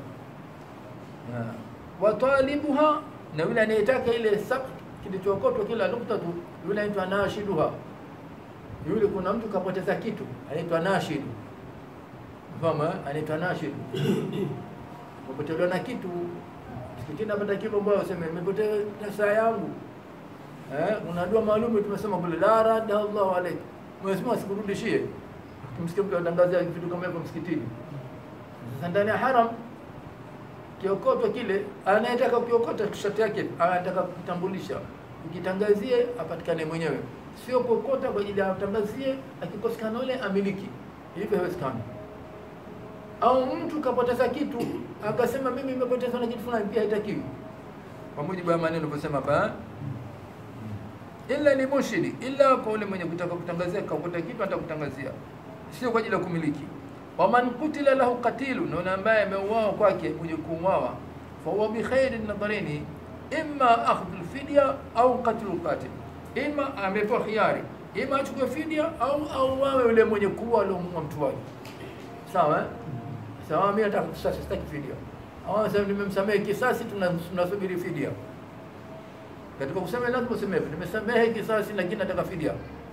S1: Wa talibuha, na yule anayetaka ile sab kilichookotwa kila nukta tu, yule anaitwa nashiduha. Yule kuna mtu kapoteza kitu anaitwa nashidu, mfano anaitwa nashidu. Kupotelewa na kitu sikina pata kitu mbaya, useme nimepotea saa yangu eh, unajua maalum tumesema kule la radda Allahu alayk, Mwenyezi Mungu asikurudishie. Tumsikie mtu anatangazia vitu kama hivyo msikitini. Sasa ndani ya haram kiokotwa kile, anayetaka kuokota shati yake anataka kutambulisha, ukitangazie apatikane mwenyewe, sio kuokota kwa ajili ya kutangazie, akikosekana yule amiliki. Hivyo haiwezekani. Au mtu kapoteza kitu akasema mimi nimepoteza na kitu fulani, pia haitakiwi kwa mujibu wa maneno yalivyosema hapa. Illa ni mushidi, illa kwa yule mwenye kutaka kutangazia kapoteza kitu atakutangazia, sio kwa ajili ya kumiliki. Wa man qutila lahu qatilu, na yule ambaye ameuawa kwake mwenye kuuawa, fa huwa bi khairin nadharini, imma akhdhu alfidya au qatlu alqatil, imma amepewa khiari, imma achukue fidia au au wawe yule mwenye kuua aliyomua mtu wake. Sawa eh? Sawa, mimi nataka kisasi, sitaki fidia. Au sasa nimemsamehe kisasi, tunasubiri fidia. Katika kusema lazima useme nimesamehe kisasi lakini nataka fidia.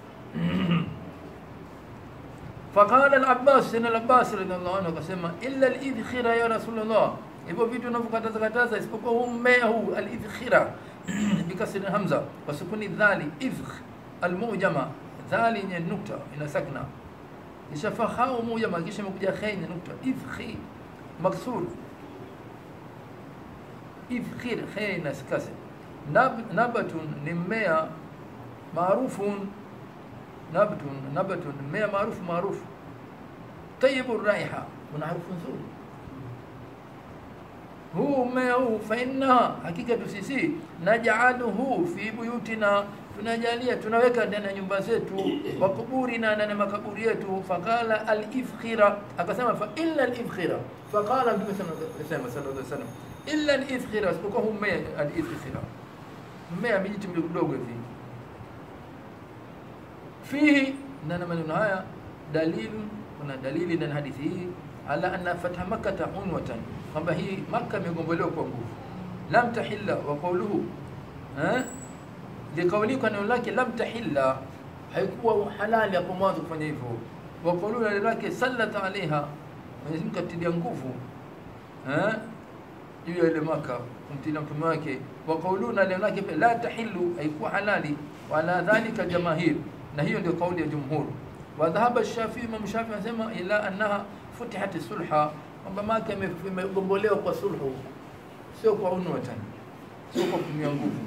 S1: Faqala al-Abbas, sina al-Abbas radhiallahu anhu akasema illa al-idkhira ya Rasulullah, hivyo vitu unavyokataza kataza isipokuwa huu mmea huu al-idkhira bikasri hamza wa sukuni dhali, idkh al-mujama, dhali yenye nukta ina sakna, kisha fakhau mujama, kisha imekuja khain nukta, idkhi maksur, idkhir khain askasi. Nab, nabatun ni mmea maarufun, nabatun nabatun mmea maarufu maarufu, tayyibu raiha, una harufu nzuri huu mmea huu. Fa inna, hakika tusisi, naj'aluhu fi buyutina, tunajalia tunaweka ndani ya nyumba zetu, wa kuburina, na makaburi yetu. Faqala al-ifkhira, akasema fa illa al-ifkhira, faqala Mtume sallallahu alayhi wasallam illa al-ifkhira, isipokuwa huu mmea al-ifkhira. mmea mijiti midogo hivi. Fihi, na maneno haya dalilu, kuna dalili ndani hadithi hii ala anna fatha Makkah unwatan, kwamba hii Makkah imegombolewa kwa nguvu. Lam tahilla wa qawluhu eh liqawli kana lake lam tahilla, haikuwa halali hapo mwanzo kufanya hivyo. Wa qawluhu lake sallata alaiha, Mwenyezi Mungu katilia nguvu eh juu ya ile Makkah kumtilia mtume wake. Wa qawluhu lake la tahillu, haikuwa halali. Wala dhalika jamahir, na hiyo ndio kauli ya jumhur. Wa dhahaba Shafi'i, Imam Shafi'i anasema ila annaha futihat sulha, kwamba Makkah imegombolewa kwa sulhu, sio kwa unwatan, sio kwa kutumia nguvu.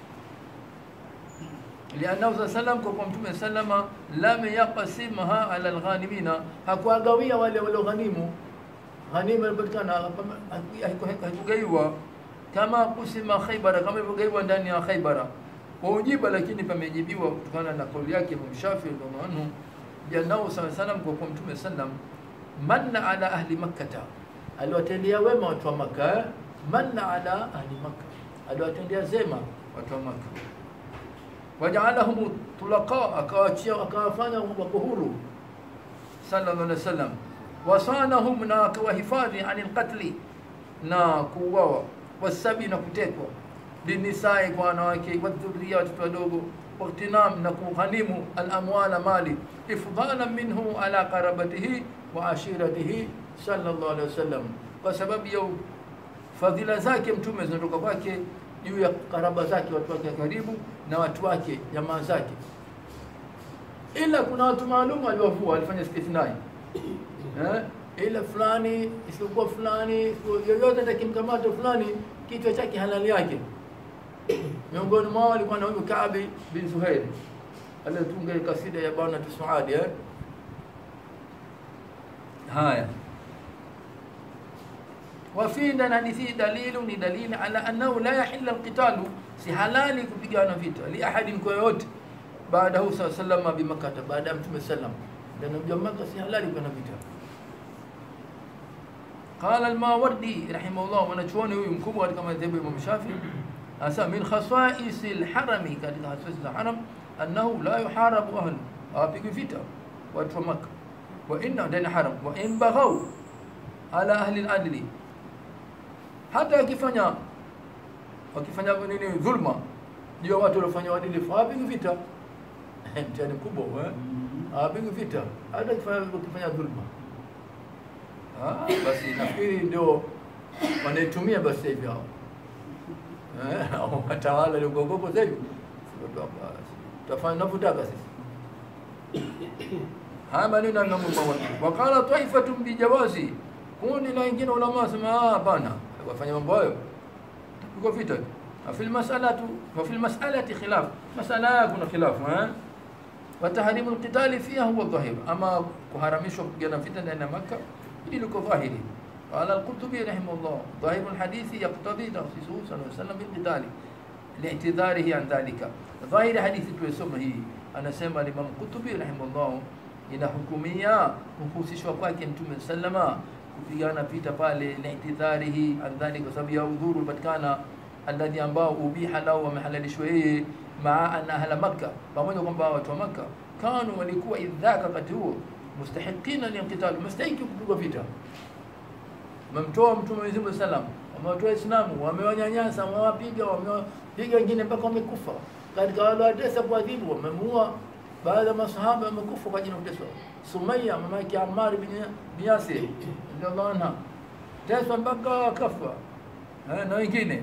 S1: Lianna sallam kwa mtume sallama lam yaqsimha ala alghanimina, hakuagawia wale walioghanimu. Ghanima ilipatikana haikugaiwa kama kusima Khaybar, kama ilivyogawiwa ndani ya Khaybar kwa ujiba, lakini pamejibiwa kutokana na kauli yake Imam Shafi'i radhiallahu anhu sallam kwa mtume sallam manna ala ahli Makkah, aliwatendea wema watu wa Makkah. Manna ala ahli Makkah, aliwatendea zema watu wa Makkah. Waja'alahum tulaqa, akawaachia akawafanya wako huru sallallahu alaihi wasallam. Wasanahum, na akawahifadhi anil qatli, na kuuawa, wasabi, na kutekwa, linisai, kwa wanawake, wadhurriya, watoto wadogo, waqtinam, na kughanimu al-amwala, mali, ifdalan minhu ala qarabatihi wa ashiratihi sallallahu alaihi wasallam, kwa sababu ya fadhila zake mtume zinatoka kwake juu ya karaba zake, watu wake karibu na watu wake, jamaa zake. Ila kuna watu maalum aliwavua, alifanya istithnai eh ila fulani isipokuwa fulani, yoyote atakimkamata fulani kichwa chake halali yake. Miongoni mwao alikuwa na huyu Kaabi bin Zuhair aliyetunga kasida ya bwana Tusaadi eh haya. وفي hadithi dalilu, ni dalili ala annahu la yahilla alqitalu, si halali kupigana vita li ahadin kwa yote baada hu sallama bi Makkah, baada ya mtume sallam ndio mjua Makkah si halali kupigana vita. Qala al-Mawardi rahimahullah, wanachuoni huyu mkubwa katika madhhabu ya Imam Shafi'i, asa min khasa'is al-harami, katika khasa'is al-haram annahu la yuharabu ahlu, hawapigi vita watu wa Makkah, wa inna dana haram wa in baghaw ala ahli al-adli, hata wakifanya wakifanya nini dhulma ndio watu waliofanya uadilifu, hawapigi vita. Mtani mkubwa eh hawapigi vita hata wakifanya dhulma. Ah, basi nafikiri ndio wanaitumia basi hivi hao eh au watawala ile gogogo zaidi tafanya navutaka sisi. Haya maneno na Mungu. Wakala taifatun bijawazi, kundi la wengine ulama sema ah bana wafanya mambo hayo kwa vita. Fil mas'alatu wa fil mas'alati khilaf, mas'ala kuna khilaf eh wa tahrimu alqital fiha huwa dhahir, ama kuharamishwa kupigana vita ndani ya Makkah hili liko dhahiri. Qala al-Qurtubi rahimahullah dhahiru al-hadithi yaqtadi takhsisuhu sallallahu alayhi wasallam bil-qital li'tidharihi an dhalika. Dhahiri hadithi tulisoma hii, anasema Imam Qurtubi rahimahullah inahukumia kuhusishwa kwake mtume sallama kupigana vita pale li'tidharihi an dhalika, kwa sababu ya udhuru upatikana alladhi ambao ubiha lau, wamehalalishwa yeye maa anna ahla Makkah, pamoja kwamba watu wa Makkah kanu walikuwa idhaka wakati huo mustahiqina liqital, mustahiki kupigwa vita. Wamemtoa mtume Mwenyezi Mungu sallam, wamewatoa Waislamu, wamewanyanyasa, wamewapiga, wamewapiga wengine mpaka wamekufa. Katika wale watesa kwa adhibu wamemuua baadhi ya masahaba, wamekufa kwa ajili ya kuteswa. Sumayya mama yake Ammar bin Yasir radhiallahu anha teswa mpaka kafa eh, na wengine.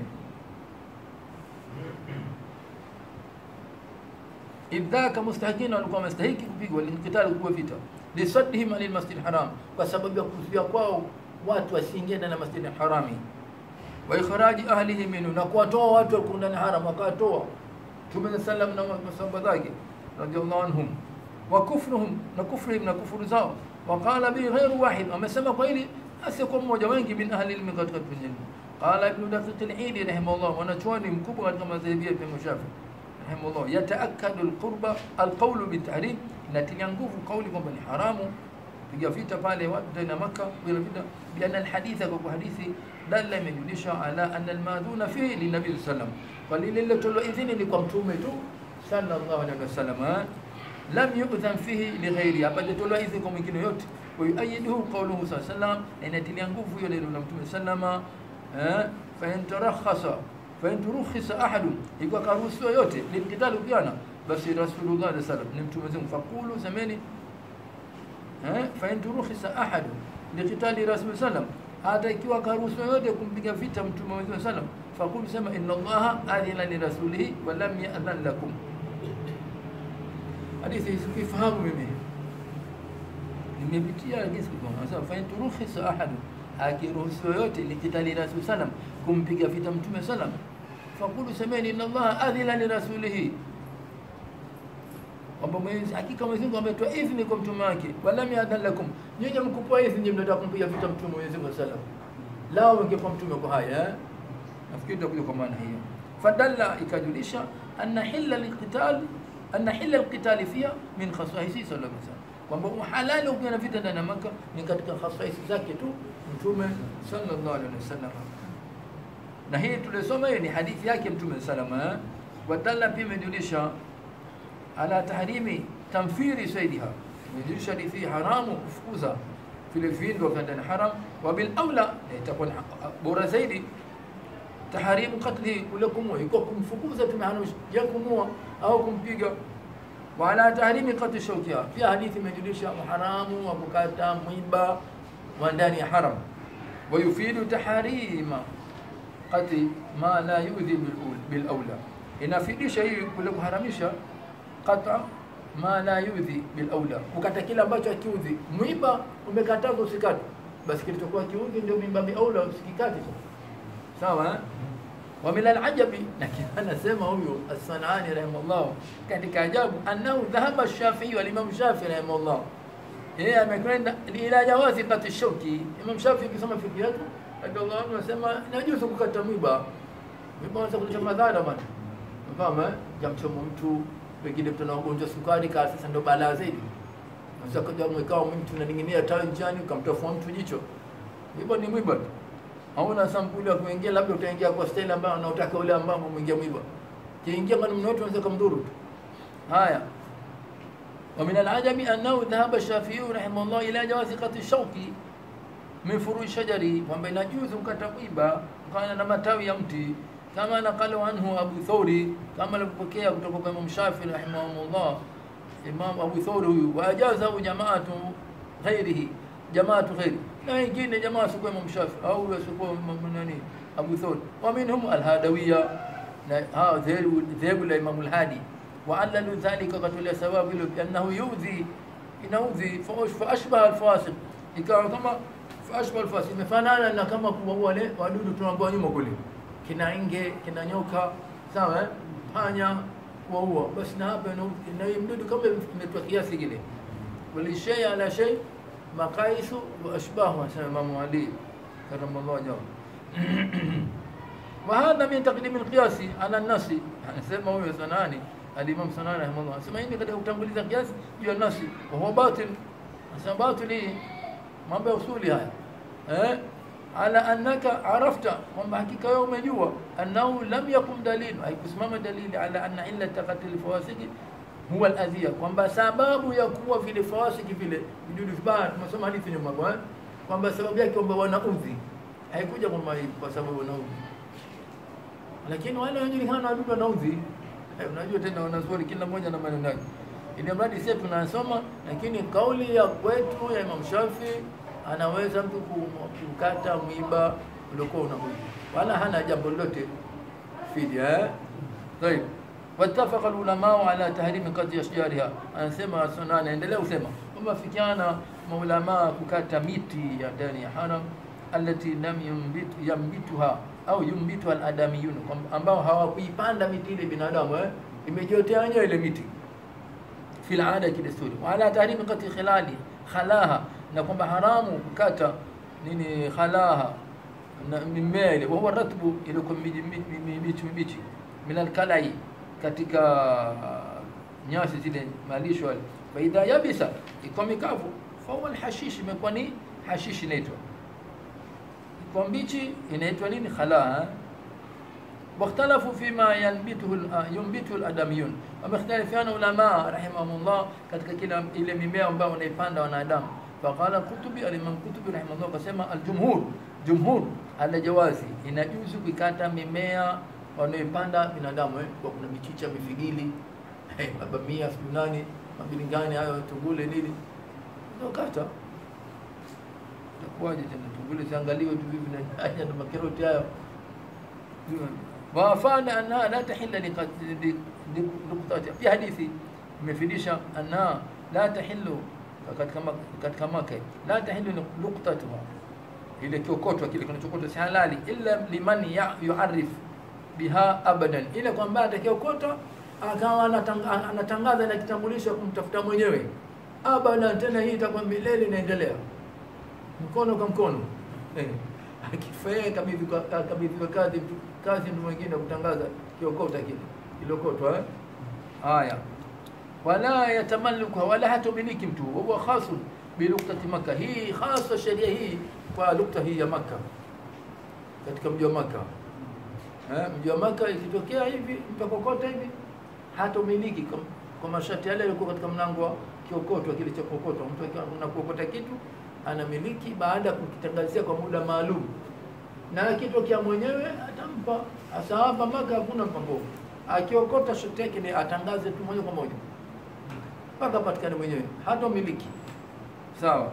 S1: Idhaka mustahikina, walikuwa mustahiki kupigwa liqital, kupigwa vita, lisaddihim anil masjidil haram, kwa sababu ya kuzuia kwao watu wasiingie ndani ya masjidil harami, wa ikhraji ahlihi minhu, na kuwatoa watu walikuwa ndani haram, wakatoa Mtume sallam na masahaba zake radhiallahu anhum, wa kufruhum, na kufrihim, na kufuru zao. Waqala bi ghairu wahid, amesema kwa hili asiyekuwa mmoja, wengi min ahli ilmi katika dunia. Qala ibn Daqiq al-Eid rahimahullah, wanachuoni mkubwa katika madhhabi ya Imam Shafi'i rahimahullah, yataakkadu al-qurba al-qawlu bi-tahrim, natilia nguvu kauli kwamba ni haramu piga vita pale watu tena Makkah bila vita biana alhaditha kwa hadithi dalla imejulisha ala anna almadhuna fi li nabii sallam kwa lile lilotolwa idhini ni kwa mtume tu sallallahu alaihi wasallam lam yu'dhan fihi li ghairi hapajatolwa idhini kwa mwingine yote wa yuayiduhu qawluhu sallallahu alaihi wasallam inatilia nguvu hiyo neno la mtume sallama eh fa intarakhasa fa inturukhisa ahadun iko karuhusiwa yote liqitalu piana basi rasulullah sallallahu alaihi wasallam ni mtume zangu fakulu semeni eh fa inturukhisa ahadun liqitali rasul sallam hata ikiwa karuhusiwa yote kumpiga vita mtume wa sallam fakulu sema inna allaha adina li rasulihi wa lam ya'dhan lakum hadithi sifahamu mimi nimepitia jinsi kwa sasa fa inturukhisa ahadun akiruhusiwa yote liqitali rasul sallam kumpiga vita mtume sallam fakulu semeni inna allaha adina li rasulihi kwamba Mwenyezi hakika Mwenyezi Mungu ametoa idhini kwa mtume wake wala mi'adhan lakum nyinyi mkupoa idhini mnataka kumpiga vita mtume Mwenyezi Mungu sallam lao ungekuwa mtume kwa haya nafikiri ndio kwa maana hiyo fadalla ikajulisha anna hilla liqital anna hilla alqital fiha min khasaisi sallallahu alaihi wasallam kwamba uhalali ukiona vita ndani ya Makkah ni katika khasaisi zake tu mtume sallallahu alaihi wasallam na hii tulisoma hiyo ni hadithi yake mtume sallallahu wadalla pia imejulisha ala tahrimi tamfiri saydiha imejulisha hadithi haramu kufukuza vile vindo vya ndani haram wa bil aula itakuwa bora zaidi tahrimu qatli kulakum iko kumfukuza tumehanusha ya kumua au kumpiga wala tahrimi qatl shawkiha pia hadithi imejulisha haramu wa kukata mwiba wa ndani ya haram wa yufidu tahrima qatl ma la yu'dhi bil aula inafidisha hii kule kuharamisha qata ma la yu'dhi bil aula ukata kile ambacho akiudhi mwiba umekatazwa usikate basi kilichokuwa kiudhi ndio mimba bi aula usikikate sawa wa min al-ajabi lakini anasema huyo as-Sanani rahimahullah katika ajabu annahu dhahaba ash-Shafi'i wal Imam Shafi'i rahimahullah yeye amekwenda ila jawazi qat ash-shawki Imam Shafi'i kisema fikri yake radhiallahu anhu anasema najuzu kukata mwiba mwiba unaweza kuleta madhara bwana kama jamchomo mtu wengine mtu na ugonjwa sukari ka sasa ndo balaa zaidi sasa kaja mwekao mtu unaning'inia tawi njiani ukamtofua mtu jicho hivyo ni mwiba hauna sampuli ya kuingia labda utaingia kwa style ambayo unataka ule ambao muingia mwiba kiingia kwa mmoja unaweza kumdhuru haya wa min al-ajabi annahu dhahaba Shafi'i rahimahullah ila jawazi qat ash-shawki min furu'i shajari kwamba inajuzu kukata mwiba kana na matawi ya mti kama naqalu anhu Abu Thawri kama alipokea kutoka kwa Imam Shafi'i rahimahullah Imam Abu Thawri huyu wajaza jamaatu ghairihi jamaatu ghairi na wengine jamaa sio Imam Shafi'i au sio nani Abu Thawri wa minhum al-Hadawiyya na ha dhahabu la Imam al-Hadi wa allalu dhalika qatala sababu ilo annahu yudhi inaudhi fa ashbaha al-fasiq ikawa kama fa ashbaha al-fasiq imefanana na kama kuwa wale wadudu tunaambao nyuma kule kina inge kina nyoka sawa eh panya kuua basi na hapa na mdudu kama imetoa kiasi kile wali shay ala shay maqaisu wa ashbahu sana Imam Ali karamallahu wajhahu wa hadha min taqdim al-qiyas ala an-nas anasema huyo Sanani al-Imam Sanani rahimahullah anasema hii katika kutanguliza kiasi juu ya nasi wa huwa batil anasema batili mambo ya usuli haya eh ala annaka arafta kwamba hakika wewe umejua annahu lam yakum dalil haikusimama dalili ala anna illa taqatil fawasiki huwa al-adhiya kwamba sababu ya kuwa vile fawasiki vile vidudu vibaya tumesoma hadithi nyuma kwa kwamba sababu yake kwamba wanaudhi haikuja kwamba kwa sababu wanaudhi lakini wale wanajulikana wadudu wanaudhi unajua tena wanazuri kila mmoja na maneno yake ile mradi sisi tunasoma lakini kauli ya kwetu ya Imam Shafi'i anaweza mtu kukata mwiba uliokuwa unakuja wala hana jambo lolote fidia طيب واتفق العلماء على تحريم قطع اشجارها anasema Sanani endelea usema kwamba fikiana maulama kukata miti ya ndani ya haram alati lam yumbit yambituha au yumbitu al-adamiyun ambao hawakuipanda miti ile binadamu eh imejiotea wenyewe ile miti fil aada kidesturi wala tahrim qati khilali khalaha na kwamba haramu kukata nini khalaha na mimea ile huwa ratbu ile kwa mibichi mibichi milal kalai katika nyasi zile malisho wale baida yabisa iko mikavu fahuwa alhashish, imekuwa ni hashish inaitwa. Kwa mbichi inaitwa nini? Khala. Wakhtalafu fima yanbituhu yunbituhu aladamiyun, wamekhtalifiana ulama rahimahumullah katika kila ile mimea ambayo wanaipanda wanadamu. Faqala Qutubi, al-Imam Qutubi rahimahullah kasema aljumhur, jumhur ala jawazi, inajuzu kukata mimea wanaipanda binadamu, eh, kwa kuna michicha, mifigili, eh, mabamia, sunani, mabilingani hayo, tungule nini, ndio kata. Itakuwaje tena tungule ziangaliwe tu hivi na haya na makaroti hayo. Wafana anna la tahilla liqtati, fi hadithi imefidisha anna la tahillu katika katika Maka, la tahillu luqtatuha, ile kiokotwa kile kinachokotwa si halali illa liman yu'arif biha abadan, ile kwamba atakayeokota akawa anatangaza na kitambulisho kumtafuta mwenyewe abadan, tena hii itakuwa milele inaendelea, mkono kwa mkono, eh akifaa kabidhi kabidhi kazi kazi mtu mwingine kutangaza kiokota kile kilokotwa, eh haya. Wala yatamalluka, wala hatumiliki mtu, huwa khasun bi luqtati Makkah, hii khasa sheria hii kwa lukta hii ya Makkah, katika mji wa Makkah. Eh, mji wa Makkah ikitokea hivi mtakokota hivi hatumiliki kwa, kwa masharti yale yalikuwa katika mlango wa kiokotwa kile cha kokotwa. Mtu akiwa anakuokota kitu anamiliki baada ya kukitangazia kwa muda maalum, na kitokea mwenyewe atampa. Hasa hapa Makkah hakuna mpango, akiokota shoti yake ni atangaze tu moja kwa moja mpaka patikane mwenyewe, hata miliki. Sawa.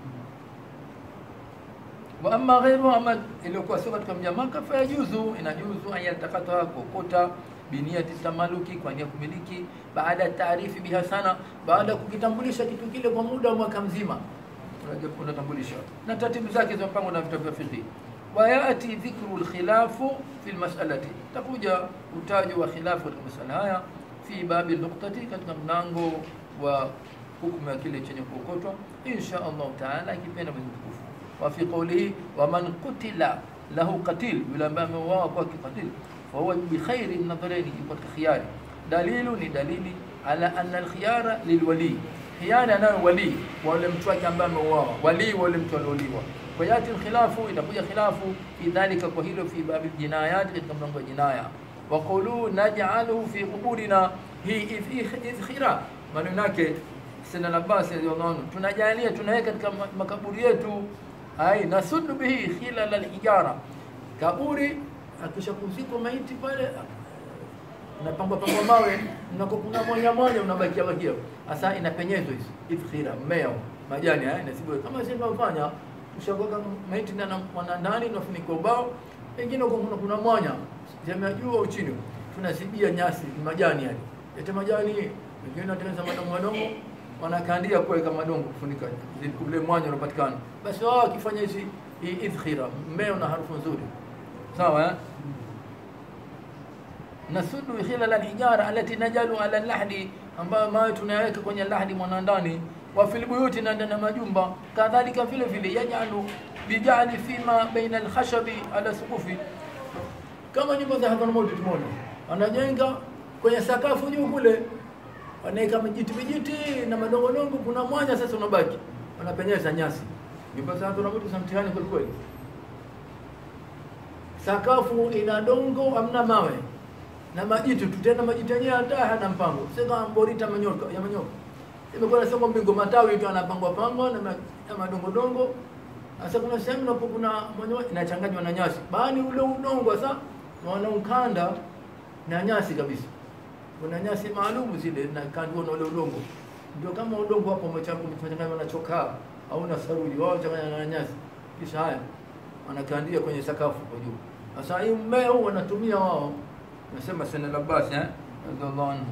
S1: Wa amma ghairu, ama iliyokuwa sio katika mji wa Makkah, fa yajuzu, inajuzu ayatakata kokota biniyati tamaluki, kwa nia kumiliki, baada ya taarifi biha sana, baada ya kukitambulisha kitu kile kwa muda wa mwaka mzima, unatambulisha na taratibu zake za mpango na vitabu vya fiqh. Wa yati dhikru alkhilafu fi almas'alati, takuja utajo wa khilafu katika masala haya fi babi alnuqtati, katika mlango wa hukumu ya kile chenye kuokotwa insha Allah taala, ikipenda Mwenyezi Mungu. Wa fi qawlihi wa man qutila lahu qatil, yule ambaye ameuawa kwa qatil, fa huwa bi khairi nadharaini, katika khiyari. Dalilu ni dalili ala anna alkhiyara lilwali, khiyari anayo wali wale mtu wake ambaye ameuawa, wali wale mtu aliouliwa. Kwa yati alkhilafu, itakuja khilafu fi dhalika, kwa hilo fi babi jinayat, katika mlango wa jinaya. Wa qulu naj'aluhu fi quburina, hi idkhira, maneno yake Sayyidina Abbas radhiyallahu anhu, tunajalia tunaweka katika makaburi yetu, ai nasudu bihi khilal alhijara, kaburi akishakuzikwa maiti pale unapangwa pangwa mawe, unako kuna moja moja unabakia bakia, hasa inapenyezwa hizo idkhira, mmea majani haya nasibu kama sisi tunafanya, ushagoka maiti ndani na ndani tunafunika ubao, pengine kuna kuna mwanya sema juu au chini, tunasibia nyasi majani yale, ete majani wengine wanatengeneza madongo madongo, wanakandia kwa kama madongo kufunika zile mwanya unapatikana. Basi wao wakifanya hizi idkhira, mmea na harufu nzuri, sawa eh? Nasudu khilal alhijara allati najalu ala alhadi, ambayo mawe tunayaweka kwenye lahdi mwana ndani. Wa fil buyuti, na ndani majumba. Kadhalika vile vile yajalu bijali fima baina alkhashabi ala suqufi, kama nyumba za hadhara moja tumeona wanajenga kwenye sakafu juu kule, wanaeka mjiti mjiti na madongo dongo, kuna mwanya sasa unabaki, wanapenyeza nyasi. Nyumba za hadhara moja za mtihani kwa kweli, sakafu ina dongo amna mawe na majitu tu, tena majitu yenyewe hata hana mpango, sema mborita manyoka ya manyoka, imekuwa nasema mbingo matawi tu anapangwa pangwa na, na madongo dongo. Sasa kuna sehemu napo kuna manyoka inachanganywa na nyasi, bali ule udongo sasa wana ukanda na nyasi kabisa, kuna nyasi maalum zile na kandwa na ule udongo, ndio kama udongo hapo umechanganywa na chokaa au na saruji, wao changanya na nyasi, kisha haya wanakandia kwenye sakafu kwa juu. Sasa hii mmea huu wanatumia wao, nasema Sayyidina Abbas eh radhiallahu anhu.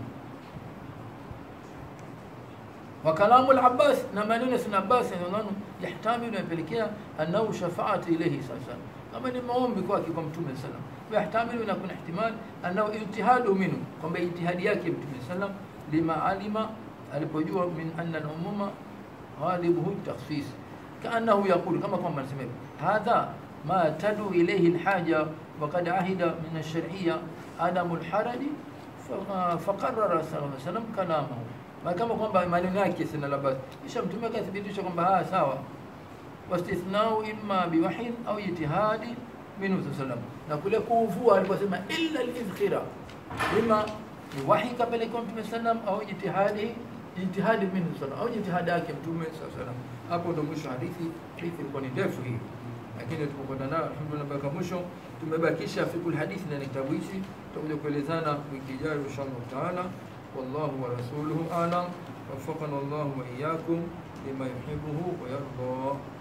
S1: Wa kalamu al-Abbas, na maneno ya Sayyidina Abbas radhiallahu anhu yahtamilu, yapelekea anao shafaati ilayhi sasa, kama ni maombi kwake kwa Mtume sallam, wa yahtamilu, na kuna ihtimal anao ijtihadu minhu, kwamba ijtihadi yake Mtume sallam, lima alima, alipojua min anna al-umuma ghalibuhu takhsis, kaannahu yaqulu, kama kwamba anasema hadha ma tadu ilayhi al-haja wa qad ahida min ash-shar'iyya adamu al-haraj faqarrara sallallahu alaihi wasallam kalamahu, kama kwamba maneno yake sina la basi, kisha mtume akathibitisha kwamba ah, sawa. Wastithnau imma biwahyin au ijtihadi minhu sallam, na kule kuvua aliposema illa al-izkhira, ima ni wahi kapelekwa mtume sallam au ijtihadi ijtihadi minhu sallam au ijtihadi yake mtume sallam. Hapo ndo mwisho hadithi. Hadithi ilikuwa ni ndefu hii, lakini tulipokwenda nayo alhamdulillah mpaka mwisho. Tumebakisha fikul hadithi na kitabu hichi, tutakuja kuelezana wiki ijayo inshallah taala. Wallahu wa rasuluhu a'lam. Waffaqana Allahu wa iyyakum lima yuhibbuhu wa yarda.